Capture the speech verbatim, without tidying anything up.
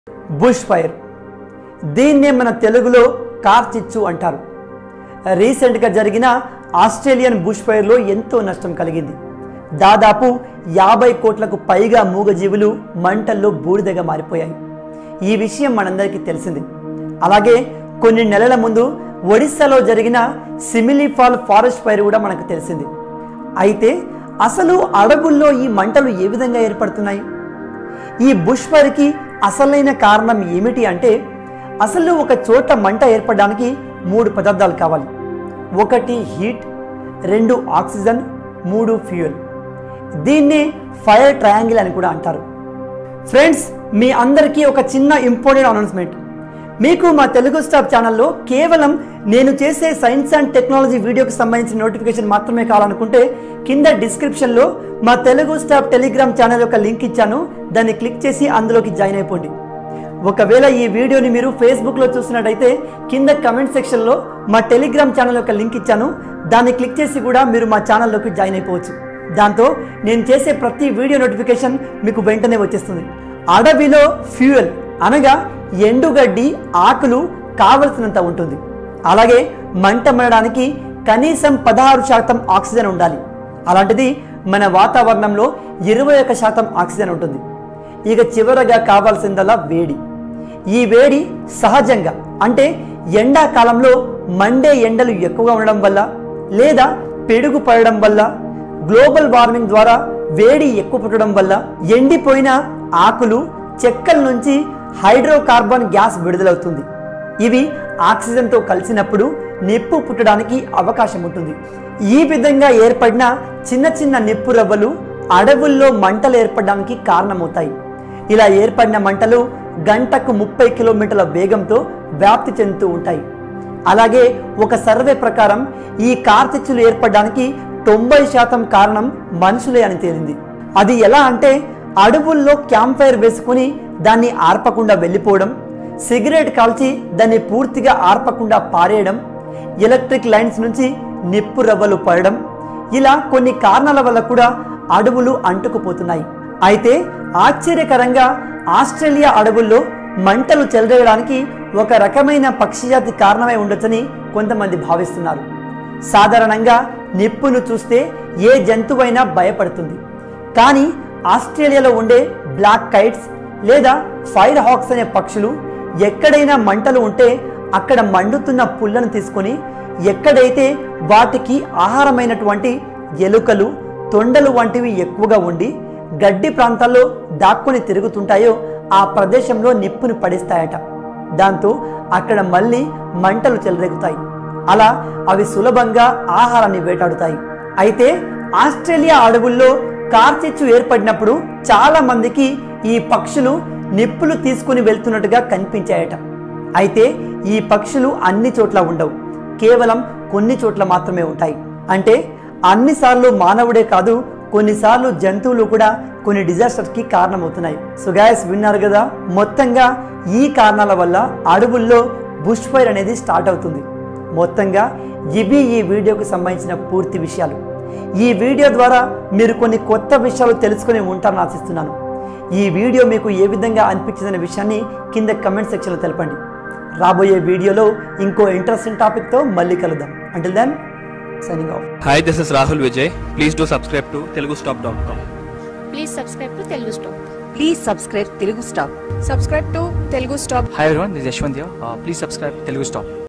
Bush fire, దీన్నే మన తెలుగులో కార్చిచ్చు అంటారు. రీసెంట్గా జరిగిన ఆస్ట్రేలియన్ బుష్ ఫైర్లో ఎంతో నష్టం కలిగింది. దాదాపు యాభై కోట్లకు పైగా మూగజీవులు మంటల్లో బూడిదగా మారిపోయాయి. ఈ విషయం మనందరికీ తెలిసింది. అలాగే కొన్ని నెలల ముందు ఒడిస్సాలో జరిగిన సిమిలీఫాల్ ఫారెస్ట్ ఫైర్ కూడా మనకు తెలిసింది. అయితే అసలు అడవుల్లో ఈ మంటలు ఏ విధంగా ఏర్పడుతున్నాయి? ఈ బుష్ ఫైర్కి అసలైన కారణం ఏమిటి అంటే, అసలు ఒక చోట మంట ఏర్పడడానికి మూడు పదార్థాలు కావాలి. ఒకటి హీట్, రెండు ఆక్సిజన్, మూడు ఫ్యూయల్. దీన్నే ఫైర్ ట్రయాంగిల్ అని కూడా అంటారు. ఫ్రెండ్స్, మీ అందరికీ ఒక చిన్న ఇంపార్టెంట్ అనౌన్స్మెంట్. మీకు మా తెలుగు స్టాప్ ఛానల్లో కేవలం నేను చేసే సైన్స్ అండ్ టెక్నాలజీ వీడియోకి సంబంధించిన నోటిఫికేషన్ మాత్రమే కావాలనుకుంటే కింద డిస్క్రిప్షన్లో మా తెలుగు స్టాప్ టెలిగ్రామ్ ఛానల్ యొక్క లింక్ ఇచ్చాను. దాన్ని క్లిక్ చేసి అందులోకి జాయిన్ అయిపోండి. ఒకవేళ ఈ వీడియోని మీరు ఫేస్బుక్లో చూసినట్టయితే కింద కమెంట్ సెక్షన్లో మా టెలిగ్రామ్ ఛానల్ యొక్క లింక్ ఇచ్చాను. దాన్ని క్లిక్ చేసి కూడా మీరు మా ఛానల్లోకి జాయిన్ అయిపోవచ్చు. దాంతో నేను చేసే ప్రతి వీడియో నోటిఫికేషన్ మీకు వెంటనే వచ్చేస్తుంది. అడవిలో ఫ్యూయల్ అనగా ఎండుగడ్డి, ఆకులు కావలసినంత ఉంటుంది. అలాగే మంట మండడానికి కనీసం పదహారు శాతం ఆక్సిజన్ ఉండాలి. అలాంటిది మన వాతావరణంలో ఇరవై ఒక శాతం ఆక్సిజన్ ఉంటుంది. ఇక చివరగా కావాల్సిందల్లా వేడి. ఈ వేడి సహజంగా అంటే ఎండాకాలంలో మండే ఎండలు ఎక్కువగా ఉండడం వల్ల లేదా పిడుగు పడడం వల్ల, గ్లోబల్ వార్మింగ్ ద్వారా వేడి ఎక్కువ పుట్టడం వల్ల ఎండిపోయిన ఆకులు, చెక్కల నుంచి హైడ్రోకార్బన్ గ్యాస్ విడుదలవుతుంది. ఇవి ఆక్సిజన్తో కలిసినప్పుడు నిప్పు పుట్టడానికి అవకాశం ఉంటుంది. ఈ విధంగా ఏర్పడిన చిన్న చిన్న నిప్పు రవ్వలు అడవుల్లో మంటలు ఏర్పడడానికి కారణమవుతాయి. ఇలా ఏర్పడిన మంటలు గంటకు ముప్పై కిలోమీటర్ల వేగంతో వ్యాప్తి చెందుతూ ఉంటాయి. అలాగే ఒక సర్వే ప్రకారం ఈ కార్చిచ్చులు ఏర్పడడానికి తొంభై శాతం కారణం మనుషులే అని తేలింది. అది ఎలా అంటే, అడవుల్లో క్యాంప్ ఫైర్ వేసుకుని దాన్ని ఆర్పకుండా వెళ్ళిపోవడం, సిగరెట్ కాల్చి దాన్ని పూర్తిగా ఆర్పకుండా పారేయడం, ఎలక్ట్రిక్ లైన్స్ నుంచి నిప్పు రవ్వలు పడడం, ఇలా కొన్ని కారణాల వల్ల కూడా అడవులు అంటుకుపోతున్నాయి. అయితే ఆశ్చర్యకరంగా ఆస్ట్రేలియా అడవుల్లో మంటలు చెలరేయడానికి ఒక రకమైన పక్షిజాతి కారణమై ఉండొచ్చని కొంతమంది భావిస్తున్నారు. సాధారణంగా నిప్పును చూస్తే ఏ జంతువైనా భయపడుతుంది. కానీ ఆస్ట్రేలియాలో ఉండే బ్లాక్ కైట్స్ లేదా ఫైర్ హాక్స్ అనే పక్షులు ఎక్కడైనా మంటలు ఉంటే అక్కడ మండుతున్న పుల్లను తీసుకొని ఎక్కడైతే వాటికి ఆహారమైనటువంటి ఎలుకలు, తొండలు వంటివి ఎక్కువగా ఉండి గడ్డి ప్రాంతాల్లో దాక్కుని తిరుగుతుంటాయో ఆ ప్రదేశంలో నిప్పును పడిస్తాయట. దాంతో అక్కడ మళ్ళీ మంటలు చెలరేగుతాయి. అలా అవి సులభంగా ఆహారాన్ని వేటాడుతాయి. అయితే ఆస్ట్రేలియా అడవుల్లో కార్చిచ్చు ఏర్పడినప్పుడు చాలా మందికి ఈ పక్షులు నిప్పులు తీసుకుని వెళ్తున్నట్టుగా కనిపించాయట. అయితే ఈ పక్షులు అన్ని చోట్ల ఉండవు, కేవలం కొన్ని చోట్ల మాత్రమే ఉంటాయి. అంటే అన్నిసార్లు మానవుడే కాదు, కొన్నిసార్లు జంతువులు కూడా కొన్ని డిజాస్టర్స్కి కారణమవుతున్నాయి. సో గైస్, విన్నారు కదా, మొత్తంగా ఈ కారణాల వల్ల అడవుల్లో బుష్ ఫైర్ అనేది స్టార్ట్ అవుతుంది. మొత్తంగా ఇవి ఈ వీడియోకి సంబంధించిన పూర్తి విషయాలు. ఈ వీడియో ద్వారా మీరు కొన్ని కొత్త విషయాలు తెలుసుకుని ఉంటారని ఆశిస్తున్నాను. ఈ వీడియో మీకు ఏ విధంగా అనిపించిందనే విషయాన్ని కింద కమెంట్ సెక్షన్లో తెలపండి. రాబోయే వీడియోలో ఇంకో ఇంట్రెస్టింగ్ టాపిక్తో మళ్ళీ కలుద్దాం. Until then, signing off. Hi, this is Rahul Vijay. Please do subscribe to telugu stop dot com. Please subscribe to Telugu Stop. Please subscribe Telugu Stop. Subscribe to Telugu Stop. Hi everyone, this is Yashwant here. Uh, please subscribe Telugu Stop.